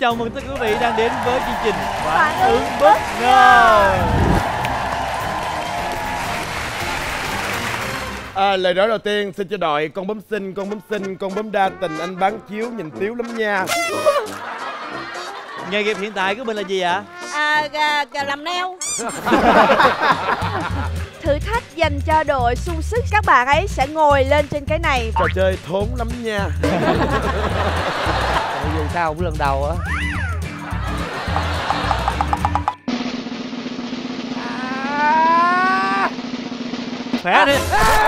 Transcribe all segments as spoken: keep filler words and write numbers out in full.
chào mừng tất cả quý vị đang đến với chương trình Phản Phản ứng ứng bất ngờ. À, lời nói đầu tiên xin cho đội con bấm xinh, con bấm xinh, con bấm đa tình, anh bán chiếu nhìn tiếu lắm nha. Nghề nghiệp hiện tại của mình là gì ạ? À, à, à làm neo. Thử thách dành cho đội sung sức, các bạn ấy sẽ ngồi lên trên cái này. Trò chơi thốn lắm nha. Dù sao cũng lần đầu á. Khỏe đi.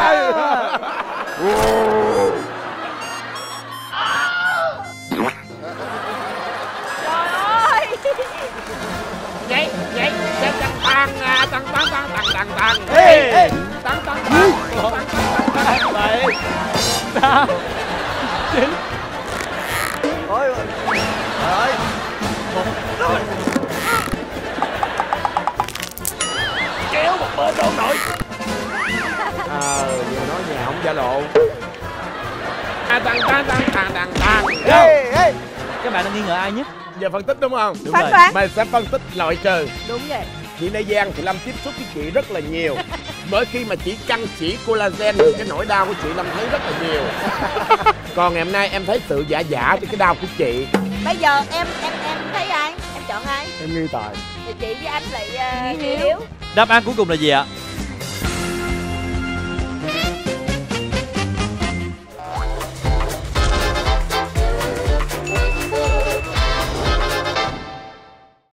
Trời ơi. Vậy, vậy, vậy tăng tăng tăng tăng tăng tăng tăng tăng. Ê, ê. Tăng tăng tăng. Bảy, tám, chín. Ôi, trời ơi. Kéo một bên đâu nổi. Ờ, vừa nói nhà không giả lộ. À, tăng tăng tăng tăng tăng tăng. Ê, ê. Các bạn đang nghi ngờ ai nhất? Giờ phân tích đúng không? Đúng Phán rồi. đoán. Mày sẽ phân tích loại trừ. Đúng vậy. Chị Lê Giang thì Lâm tiếp xúc với chị rất là nhiều. Bởi khi mà chị căng chỉ collagen thì cái nỗi đau của chị Lâm thấy rất là nhiều. Còn ngày hôm nay em thấy sự giả giả cho cái đau của chị. Bây giờ em em em thấy ai? Em chọn ai? Em nghi tài. Thì chị với anh lại uh, Hiếu. Đáp án cuối cùng là gì ạ?